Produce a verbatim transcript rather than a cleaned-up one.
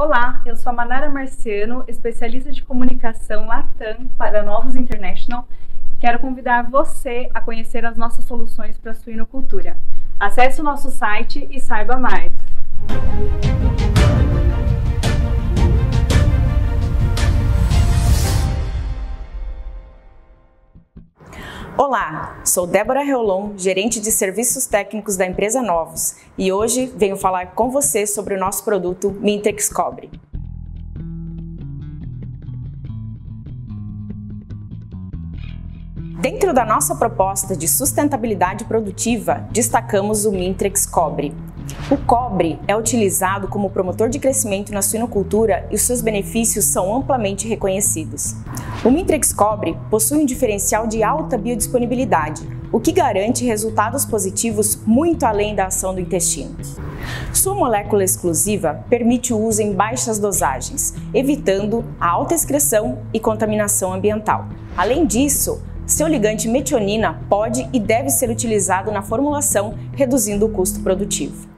Olá, eu sou a Manara Marciano, especialista de comunicação Latam para Novos International e quero convidar você a conhecer as nossas soluções para a suinocultura. Acesse o nosso site e saiba mais. Olá, sou Débora Reolon, gerente de serviços técnicos da empresa Novos, e hoje venho falar com você sobre o nosso produto Mintrix Cobre. Dentro da nossa proposta de sustentabilidade produtiva, destacamos o Mintrix Cobre. O cobre é utilizado como promotor de crescimento na suinocultura e os seus benefícios são amplamente reconhecidos. O Mintrix Cobre possui um diferencial de alta biodisponibilidade, o que garante resultados positivos muito além da ação do intestino. Sua molécula exclusiva permite o uso em baixas dosagens, evitando a alta excreção e contaminação ambiental. Além disso, seu ligante metionina pode e deve ser utilizado na formulação, reduzindo o custo produtivo.